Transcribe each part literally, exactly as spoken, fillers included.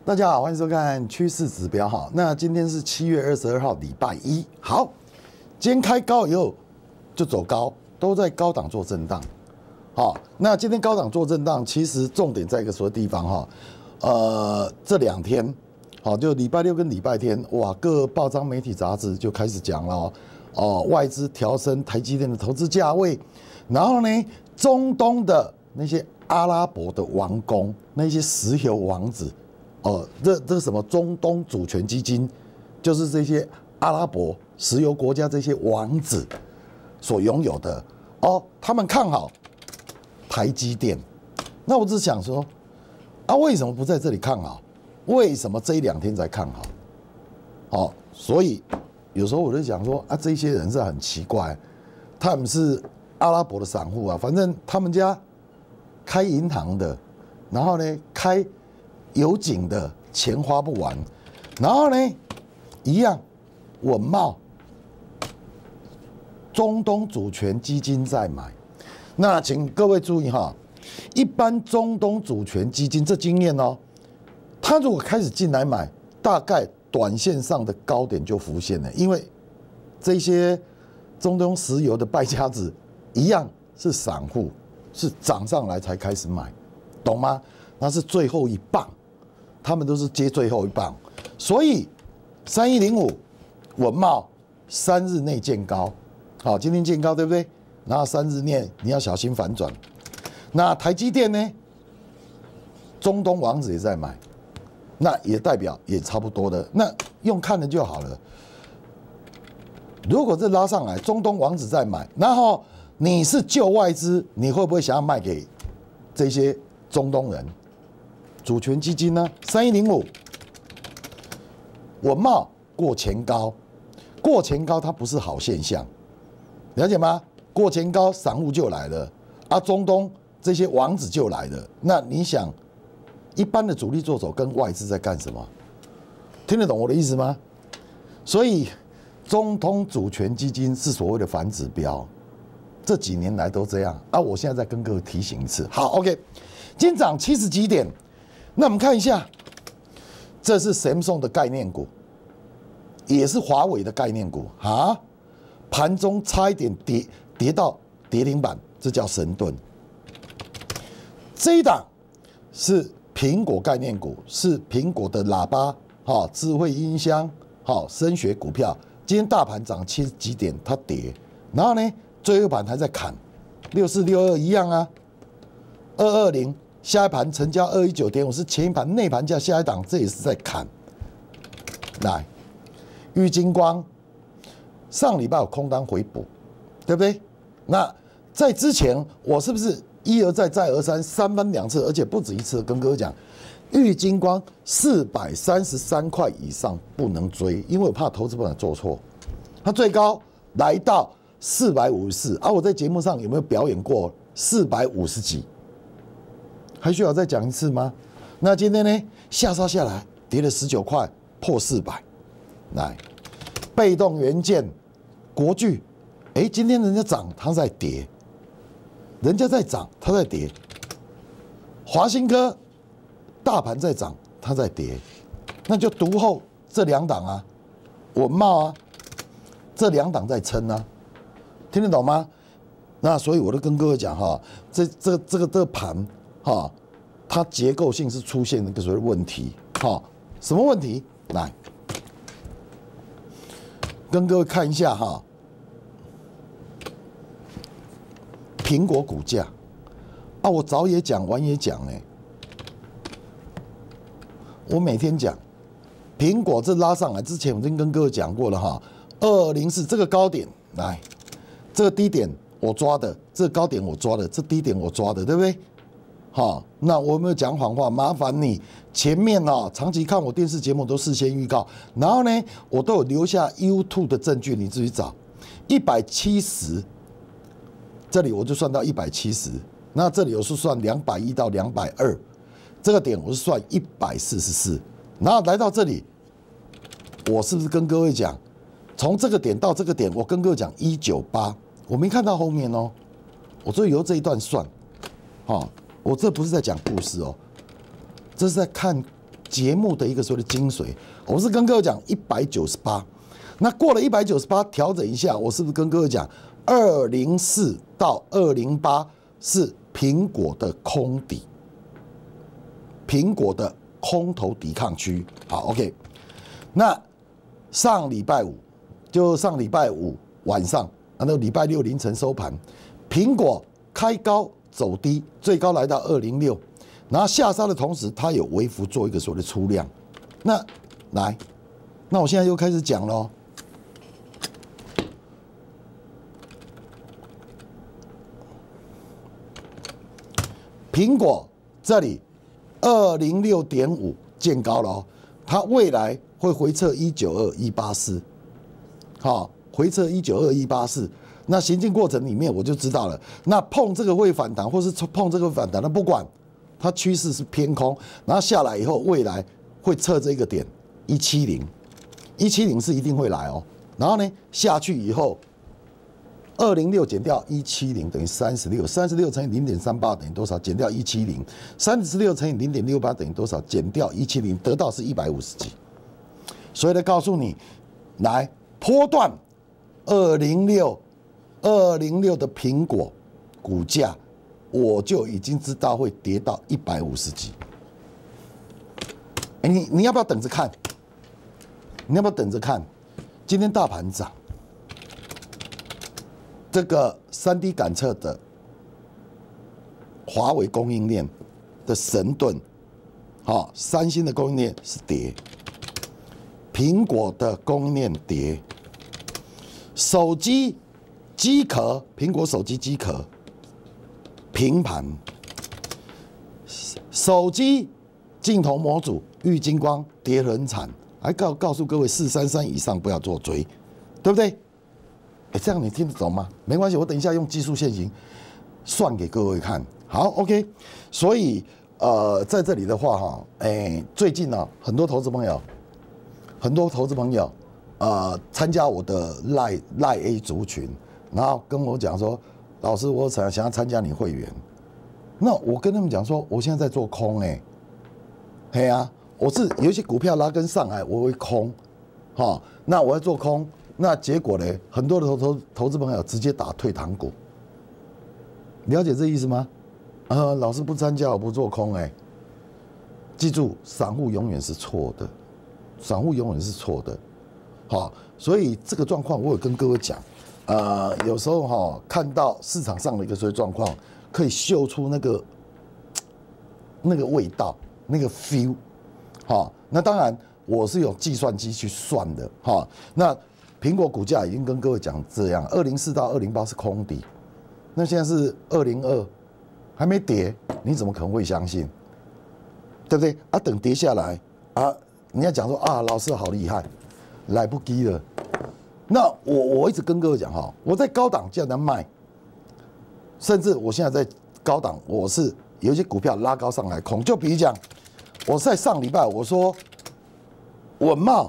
大家好，欢迎收看趋势指标哈。那今天是七月二十二号，礼拜一。好，今天开高以后就走高，都在高档做震荡。好，那今天高档做震荡，其实重点在一个什么地方哈？呃，这两天，好，就礼拜六跟礼拜天，哇，各报章媒体杂志就开始讲了哦，哦，外资调升台积电的投资价位，然后呢，中东的那些阿拉伯的王公，那些石油王子。哦，这这什么中东主权基金，就是这些阿拉伯石油国家这些王子所拥有的哦，他们看好台积电。那我只想说，啊，为什么不在这里看好？为什么这一两天才看好？哦，所以有时候我就想说，啊，这些人是很奇怪，他们是阿拉伯的散户啊，反正他们家开银行的，然后呢开。有景的钱花不完，然后呢，一样，稳懋，中东主权基金在买。那请各位注意哈，一般中东主权基金这经验哦，他如果开始进来买，大概短线上的高点就浮现了，因为这些中东石油的败家子一样是散户，是涨上来才开始买，懂吗？那是最后一棒。他们都是接最后一棒，所以三一零五稳懋三日内见高，好，今天见高对不对？然后三日内你要小心反转。那台积电呢？中东王子也在买，那也代表也差不多的，那用看的就好了。如果这拉上来，中东王子在买，然后你是旧外资，你会不会想要卖给这些中东人？主权基金呢？三一零五稳懋过前高，过前高它不是好现象，了解吗？过前高散户就来了，啊，中东这些王子就来了。那你想，一般的主力做手跟外资在干什么？听得懂我的意思吗？所以中东主权基金是所谓的反指标，这几年来都这样啊。我现在再跟各位提醒一次，好 ，OK， 今天涨七十几点。那我们看一下，这是 Samsung 的概念股，也是华为的概念股啊。盘中差一点跌跌到跌停板，这叫神盾。这一档是苹果概念股，是苹果的喇叭、哈智慧音箱、哈声学股票。今天大盘涨七十几点，它跌，然后呢，最后盘还在砍，六四六二一样啊，二二零。下一盘成交二一九点五，是前一盘内盘价，下一档这也是在砍。来，玉晶光上礼拜有空单回补，对不对？那在之前我是不是一而再再而三三番两次，而且不止一次跟各位讲，玉晶光四百三十三块以上不能追，因为我怕投资不能做错。它最高来到四百五十四，而我在节目上有没有表演过四百五十几？还需要再讲一次吗？那今天呢，下杀下来，跌了十九块，破四百。来，被动元件、国巨，哎，今天人家涨，它在跌；人家在涨，它在跌。华新科，大盘在涨，它在跌，那就独后这两档啊，稳懋啊，这两档在撑啊，听得懂吗？那所以我都跟各位讲哈，这这这个这个盘。哈，它结构性是出现一个所谓问题，哈，什么问题？来，跟各位看一下哈，苹果股价啊，我早也讲，晚也讲哎，我每天讲，苹果这拉上来之前，我已经跟各位讲过了哈，二零四这个高点，来，这个低点我抓的，这个高点我抓的，这低点我抓的，对不对？好，那我有没有讲谎话？麻烦你前面啊，长期看我电视节目都事先预告，然后呢，我都有留下 YouTube 的证据，你自己找。一百七十，这里我就算到一百七十，那这里我是算两百一到两百二，这个点我是算一百四十四，然后来到这里，我是不是跟各位讲，从这个点到这个点，我跟各位讲一九八，我没看到后面哦，我就由这一段算，好。我这不是在讲故事哦，这是在看节目的一个所谓的精髓。我是跟各位讲一百九十八，那过了一百九十八调整一下，我是不是跟各位讲二零四到二零八是苹果的空底，苹果的空头抵抗区。好 ，OK， 那上礼拜五就上礼拜五晚上，然后礼拜六凌晨收盘，苹果开高走低，最高来到二零六。然后下杀的同时，它有微幅做一个所谓的出量。那来，那我现在又开始讲喽。苹果这里二零六点五见高了哦，它未来会回测一九二一八四，好，回测一九二一八四。那行进过程里面我就知道了，那碰这个会反弹，或是碰这个会反弹，那不管。它趋势是偏空，然后下来以后，未来会测这个点一七零，一七零是一定会来哦。然后呢，下去以后，二零六减掉一七零等于三十六，三十六乘以零点三八等于多少？减掉一七零，三十六乘以零点六八等于多少？减掉一七零，得到是一百五十几。所以呢，告诉你，来波段二零六二零六的苹果股价。我就已经知道会跌到一百五十几，哎，你你要不要等着看？你要不要等着看？今天大盘涨，这个三 D 感测的华为供应链的神盾，好，三星的供应链是跌，苹果的供应链跌，手机机壳，苹果手机机壳。平盘，手机镜头模组玉晶光跌很惨，还告告诉各位四三三以上不要做追，对不对？哎，这样你听得懂吗？没关系，我等一下用技术线型算给各位看。好 ，OK。所以呃，在这里的话哈，哎，最近呢、啊，很多投资朋友，很多投资朋友呃参加我的赖赖 A 族群，然后跟我讲说。老师，我想想要参加你会员，那我跟他们讲说，我现在在做空哎、欸，嘿啊，我是有一些股票拉跟上来，我会空，哈，那我要做空，那结果呢，很多的投投投资朋友直接打退堂鼓，了解这意思吗？呃，老师不参加，我不做空哎、欸，记住，散户永远是错的，散户永远是错的，好，所以这个状况我有跟各位讲。呃，有时候哈、哦，看到市场上的一个所谓状况，可以嗅出那个那个味道，那个 feel， 好、哦，那当然我是用计算机去算的，哈、哦。那苹果股价已经跟各位讲这样，二零四到二零八是空底，那现在是二零二，还没跌，你怎么可能会相信？对不对？啊，等跌下来啊，你要讲说啊，老师好厉害，来不及了。那我我一直跟各位讲哈，我在高档叫人卖，甚至我现在在高档，我是有一些股票拉高上来空。就比如讲，我在上礼拜我说稳懋，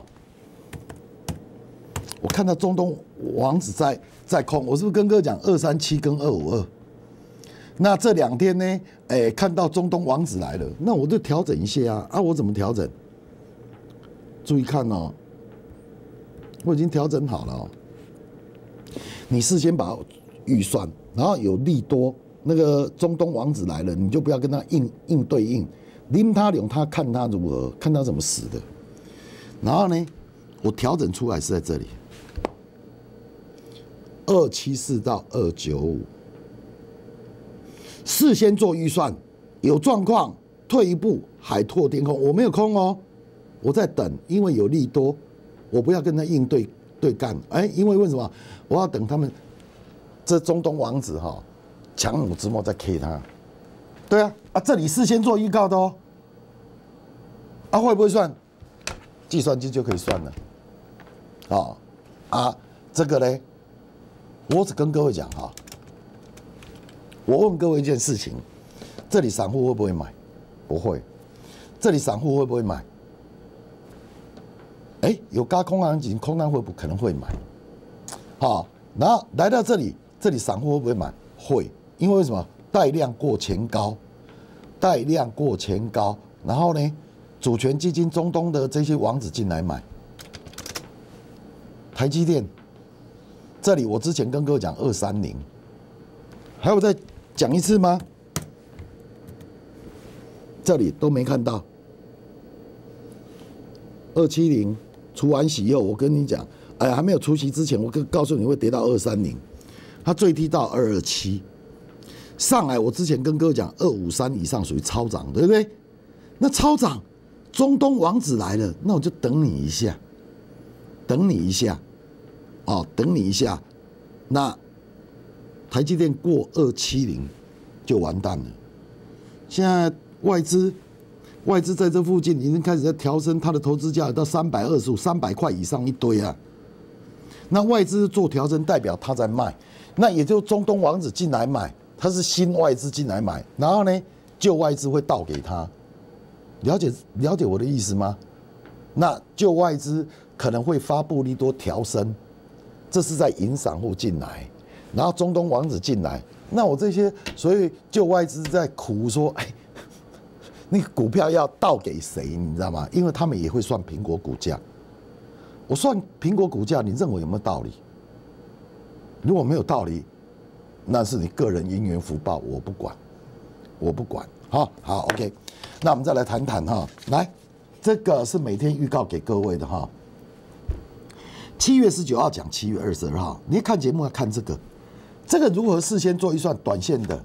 我看到中东王子在在空，我是不是跟各位讲二三七跟二五二？那这两天呢，哎、欸，看到中东王子来了，那我就调整一下啊啊，我怎么调整？注意看哦。我已经调整好了哦。你事先把预算，然后有利多，那个中东王子来了，你就不要跟他硬硬对应，拎他领他，看他如何，看他怎么死的。然后呢，我调整出来是在这里，二七四到二九五，事先做预算，有状况退一步，海拓天空，我没有空哦，我在等，因为有利多。我不要跟他硬对对干，哎，因为为什么？我要等他们这中东王子哈，强弩之末再 K 他。对啊，啊，这里事先做预告的哦。啊，会不会算？计算机就可以算了。啊啊，这个呢，我只跟各位讲哈，我问各位一件事情：这里散户会不会买？不会。这里散户会不会买？哎，有高空行情，空单会不可能会买？好，然后来到这里，这里散户会不会买？会，因为为什么？带量过前高，带量过前高，然后呢， 主权基金中东的这些王子进来买。台积电，这里我之前跟各位讲二三零，还有再讲一次吗？这里都没看到。二七零除完息以后，我跟你讲，哎呀，还没有除息之前，我告诉你会跌到二三零，它最低到二二七。上来，我之前跟各位讲，二五三以上属于超涨，对不对？那超涨，中东王子来了，那我就等你一下，等你一下，哦，等你一下。那台积电过二七零就完蛋了。现在外资外资在这附近已经开始在调升它的投资价到三百二十五、三百块以上一堆啊。那外资做调升，代表他在卖，那也就中东王子进来买。他是新外资进来买，然后呢，旧外资会倒给他，了解了解我的意思吗？那旧外资可能会发布利多调升，这是在引散户进来，然后中东王子进来，那我这些所以旧外资在苦说，哎，那个股票要倒给谁？你知道吗？因为他们也会算苹果股价，我算苹果股价，你认为有没有道理？如果没有道理，那是你个人因缘福报，我不管，我不管。好，好 ，OK。那我们再来谈谈哈，来，这个是每天预告给各位的哈。七月十九号讲七月二十二号，你看节目要看这个，这个如何事先做预算，短线的，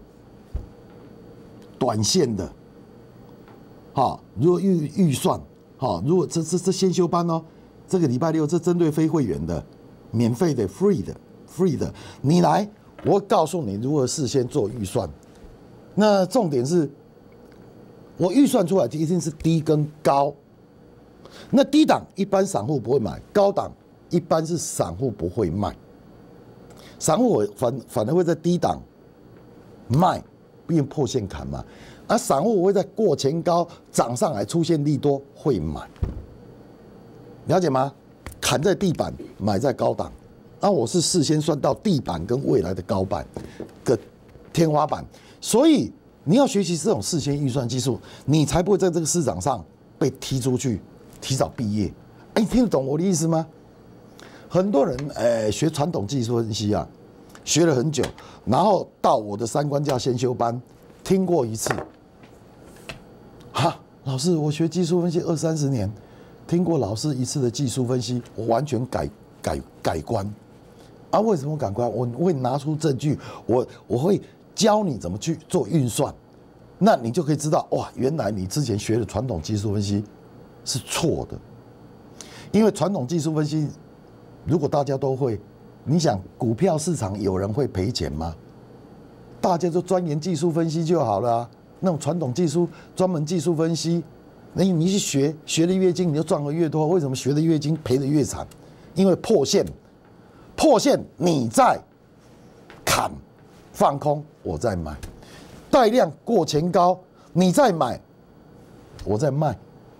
短线的，好，如果预预算，好，如果这这这先修班哦，这个礼拜六这针对非会员的，免费的 ，free 的 ，free 的，你来。我会告诉你如何事先做预算，那重点是，我预算出来一定是低跟高。那低档一般散户不会买，高档一般是散户不会卖。散户我反反而会在低档卖，并破线砍嘛。而散户我会在过前高涨上来出现利多会买，了解吗？砍在地板，买在高档。啊，我是事先算到地板跟未来的高板的天花板，所以你要学习这种事先预算技术，你才不会在这个市场上被踢出去，提早毕业。哎，你听得懂我的意思吗？很多人哎学传统技术分析啊，学了很久，然后到我的三观教先修班听过一次，哈，老师，我学技术分析二三十年，听过老师一次的技术分析，我完全改改改观。啊，为什么改观？我会拿出证据，我我会教你怎么去做运算，那你就可以知道，哇，原来你之前学的传统技术分析是错的。因为传统技术分析，如果大家都会，你想股票市场有人会赔钱吗？大家就钻研技术分析就好了啊。那种传统技术专门技术分析，你你去学学的越精，你就赚的越多。为什么学的越精赔的越惨？因为破线。破线，你在砍放空，我在买；带量过前高，你在买，我在卖。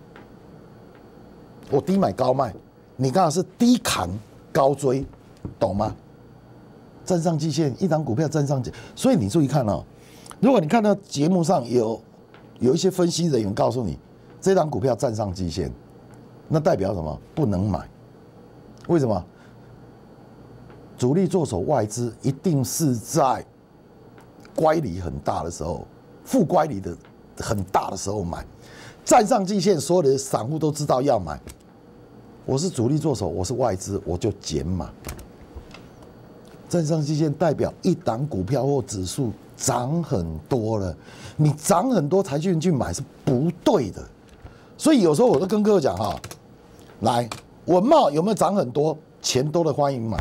我低买高卖，你刚好是低砍高追，懂吗？站上季线，一档股票站上季，所以你注意看哦。如果你看到节目上有有一些分析人员告诉你，这档股票站上季线，那代表什么？不能买。为什么？主力做手外资一定是在乖离很大的时候，负乖离的很大的时候买，站上季线，所有的散户都知道要买。我是主力做手，我是外资，我就减码。站上季线代表一档股票或指数涨很多了，你涨很多才去去买是不对的。所以有时候我都跟各位讲哈，来，文茂有没有涨很多？钱多的欢迎买。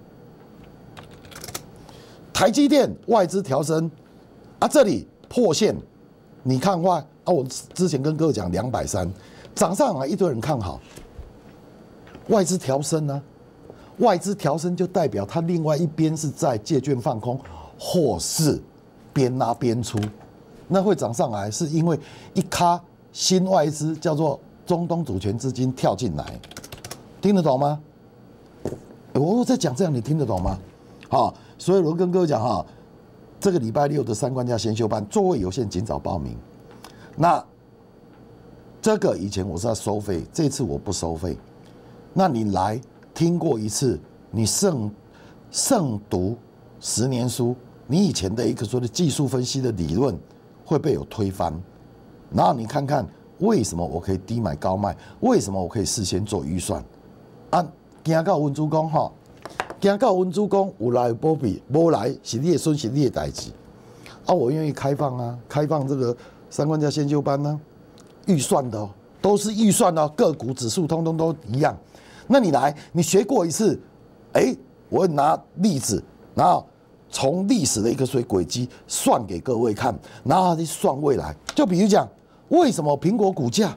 台积电外资调升啊，这里破线，你看坏啊？我之前跟各位讲两百三涨上来，一堆人看好，外资调升呢、啊？外资调升就代表它另外一边是在借券放空，或是边拉边出，那会涨上来，是因为一咖新外资叫做中东主权资金跳进来，听得懂吗？我在讲这样，你听得懂吗？好。所以我跟各位讲哈，这个礼拜六的三观家先修班座位有限，尽早报名。那这个以前我是要收费，这次我不收费。那你来听过一次，你胜胜读十年书，你以前的一个说的技术分析的理论会被我推翻。然后你看看为什么我可以低买高卖，为什么我可以事先做预算啊？今到文主讲哈，今到文主讲有来无比，无来是你的损失，你的代志。啊，我愿意开放啊，开放这个三关价先修班呢、啊，预算的哦，都是预算的、哦，个股指数通通都一样。那你来，你学过一次，哎、欸，我拿例子，然后从历史的一个所谓轨迹算给各位看，然后去算未来。就比如讲，为什么苹果股价？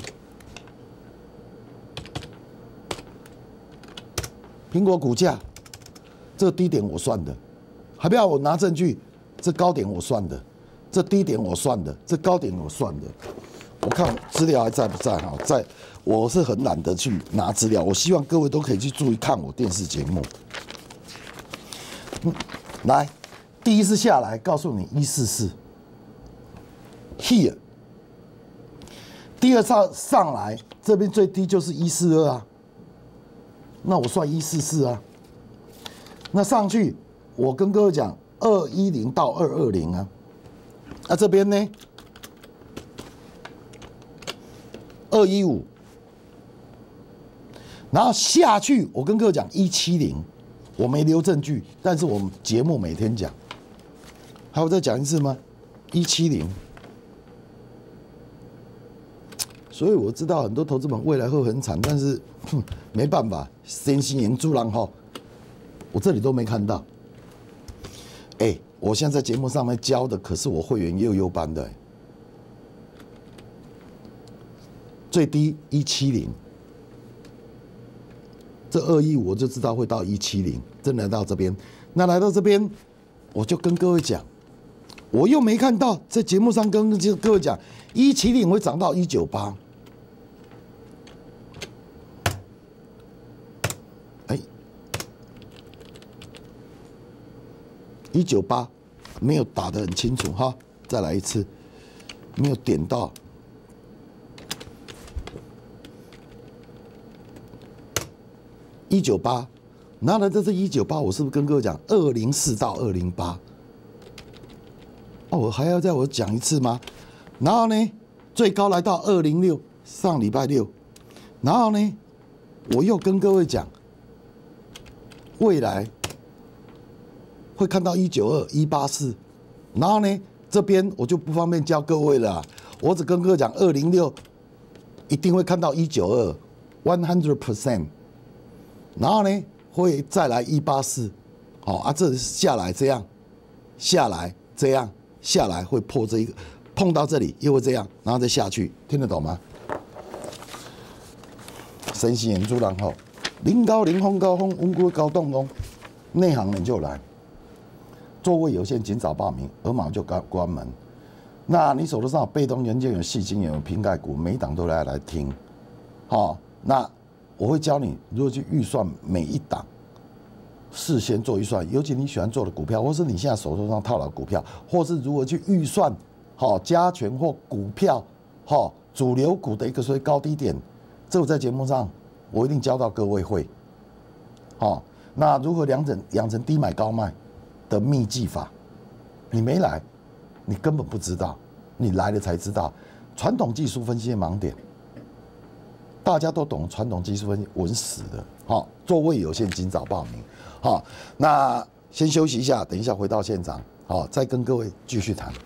苹果股价，这个低点我算的，还不要我拿证据。这高点我算的，这低点我算的，这高点我算的。我看资料还在不在哈？在，我是很懒得去拿资料。我希望各位都可以去注意看我电视节目。嗯，来，第一次下来告诉你一四四 ，here。第二次上来这边最低就是一四二啊，那我算一四四啊。那上去，我跟各位讲。二一零到二二零啊，那、啊、这边呢？二一五，然后下去，我跟各位讲一七零，我没留证据，但是我们节目每天讲，还要再讲一次吗？一七零，所以我知道很多投资们未来会很惨，但是没办法，先行言猪狼哈，我这里都没看到。哎、欸，我现在在节目上面教的可是我会员幼幼班的、欸，最低一七零，这二一五我就知道会到一七零，真来到这边，那来到这边，我就跟各位讲，我又没看到在节目上跟各位讲，一七零会涨到一九八。一九八没有打得很清楚哈，再来一次，没有点到。一九八，然后呢，这是一九八，我是不是跟各位讲二零四到二零八？哦，我还要再我讲一次吗？然后呢，最高来到二零六，上礼拜六，然后呢，我又跟各位讲，未来。会看到一九二、一八四，然后呢，这边我就不方便教各位了、啊，我只跟各位讲，二零六一定会看到一九二 ，one hundred percent， 然后呢，会再来一八四，好啊，这下来这样，下来这样，下来会破这一个，碰到这里又会这样，然后再下去，听得懂吗？神行演主人吼，零高零风高风，温故高动工，内行人就来。座位有限，尽早报名，而马就关关门。那你手头上有被动元件、有矽晶、有瓶盖股，每一档都来来听。好，那我会教你如何去预算每一档，事先做预算。尤其你喜欢做的股票，或是你现在手头上套牢股票，或是如何去预算好加权或股票好主流股的一个所谓高低点，这我在节目上我一定教到各位会。好，那如何养成养成低买高卖的秘技法，你没来，你根本不知道，你来了才知道。传统技术分析的盲点，大家都懂传统技术分析，稳死的。好，座位有限，尽早报名。好，那先休息一下，等一下回到现场，好，再跟各位继续谈。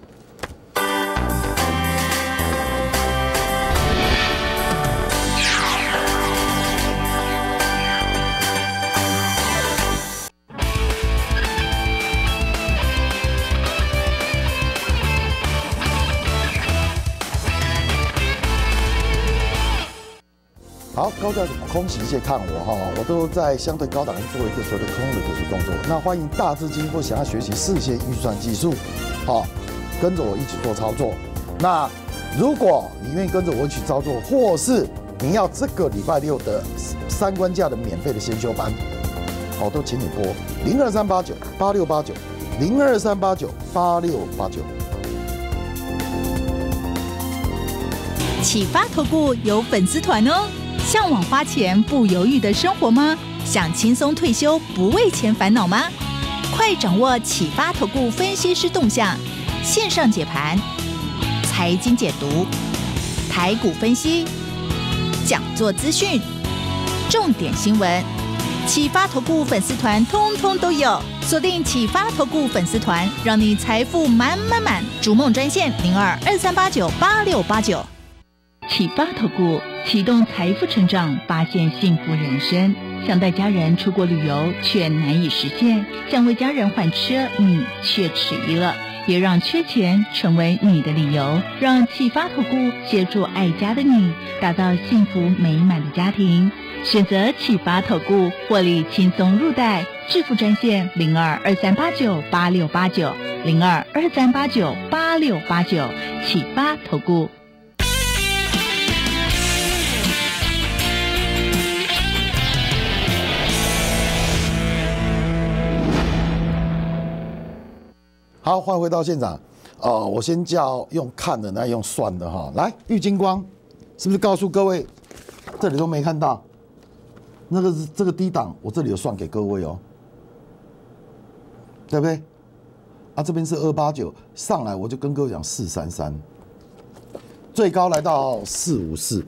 好，高价空袭界看我哈，我都在相对高档做一个所谓的空的特殊动作。那欢迎大资金或想要学习事先预算技术，好，跟着我一起做操作。那如果你愿意跟着我一起操作，或是你要这个礼拜六的三关价的免费的先修班，好，都请你拨零二三八九八六八九零二三八九八六八九。 启发投顾有粉丝团哦，向往花钱不犹豫的生活吗？想轻松退休不为钱烦恼吗？快掌握启发投顾分析师动向，线上解盘、财经解读、台股分析、讲座资讯、重点新闻，启发投顾粉丝团通通都有。锁定启发投顾粉丝团，让你财富满满满。逐梦专线零二二三八九八六八九。启发投顾启动财富成长，发现幸福人生。想带家人出国旅游却难以实现，想为家人换车你却迟疑了。别让缺钱成为你的理由，让启发投顾协助爱家的你打造幸福美满的家庭。选择启发投顾，获利轻松入袋。致富专线零二二三八九八六八九零二二三八九八六八九。启发投顾。 好，欢迎回到现场。哦，我先叫用看的，那用算的哈。来，玉金光是不是告诉各位，这里都没看到？那个是这个低档，我这里有算给各位哦，对不对？啊，这边是二八九，上来我就跟各位讲四三三，最高来到四五四。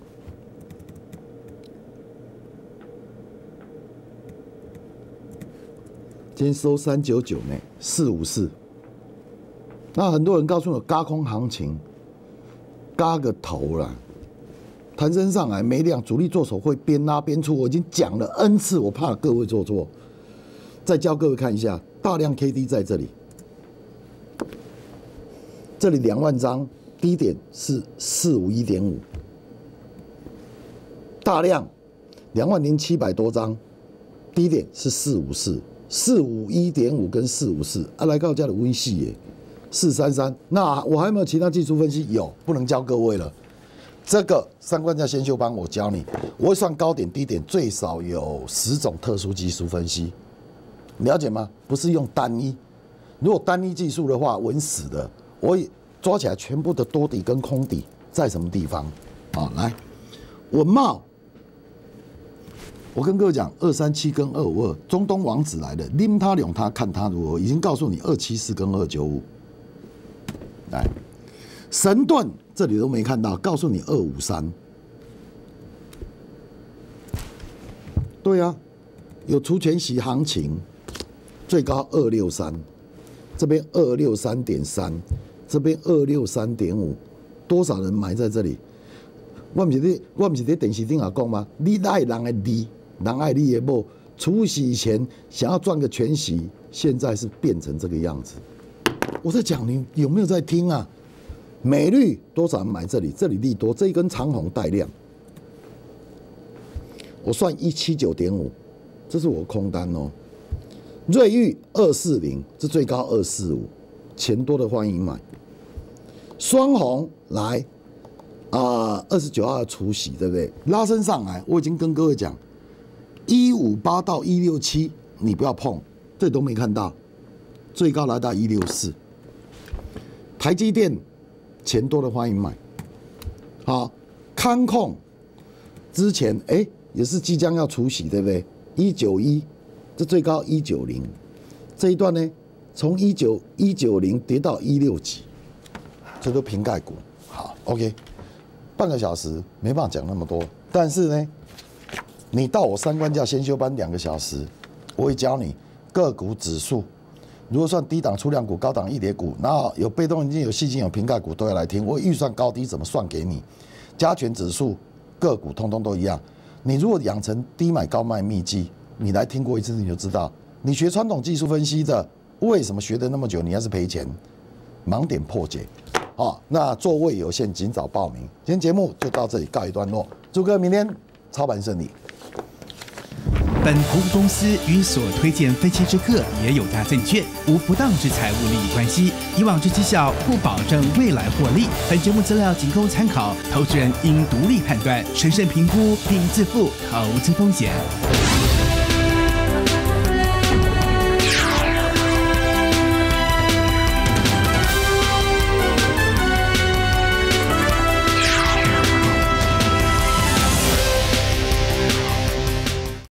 今天收三九九呢，四五四。那很多人告诉我，軋空行情，軋个头啦，弹升上来没量，主力做手会边拉边出，我已经讲了 N 次，我怕各位做错。再教各位看一下，大量 K D 在这里，这里两万张，低点是四五一点五，大量两万零七百多张，低点是四五四，四五一点五跟四五四，啊，来告家的微细耶。四三三，那我还有没有其他技术分析？有，不能教各位了。这个三关价先修班我教你，我会算高点低点，最少有十种特殊技术分析，了解吗？不是用单一，如果单一技术的话，稳死的。我抓起来全部的多底跟空底在什么地方？好，来，文茂，我跟各位讲，二三七跟二五二，中东王子来了，拎他两他看他如何，已经告诉你二七四跟二九五。来，神盾这里都没看到，告诉你二五三。对啊，有除权息行情，最高二六三，这边二六三点三，这边二六三点五，多少人买在这里？我不是在，我不是在电视顶下讲吗？你爱人的利，人爱你的某，除息前想要赚个权息，现在是变成这个样子。我在讲，你有没有在听啊？美绿多少人买这里？这里利多，这一根长红带量，我算一七九点五，这是我空单哦。瑞昱二四零，这最高二四五，钱多的欢迎买。双红来啊，二十九号除息，对不对？拉升上来，我已经跟各位讲，一五八到一六七，你不要碰，这都没看到。最高来到一六四，台积电钱多的欢迎买。好，康控之前哎、欸、也是即将要除息，对不对？一九一，这最高一九零，这一段呢，从一九一九零跌到一六几，这都瓶盖股。好 ，OK， 半个小时没办法讲那么多，但是呢，你到我三关价先修班两个小时，我会教你个股指数。如果算低档出量股、高档一跌股，然后有被动元件、有矽晶、有瓶盖股都要来听。我预算高低怎么算给你？加权指数、个股通通都一样。你如果养成低买高卖秘籍，你来听过一次你就知道。你学传统技术分析的，为什么学得那么久，你还是赔钱？盲点破解。好，那座位有限，尽早报名。今天节目就到这里告一段落，祝各位明天操盘顺利。 本投顾公司与所推荐分期之客也有大证券，无不当之财务利益关系。以往之绩效不保证未来获利。本节目资料仅供参考，投资人应独立判断、审慎评估并自负投资风险。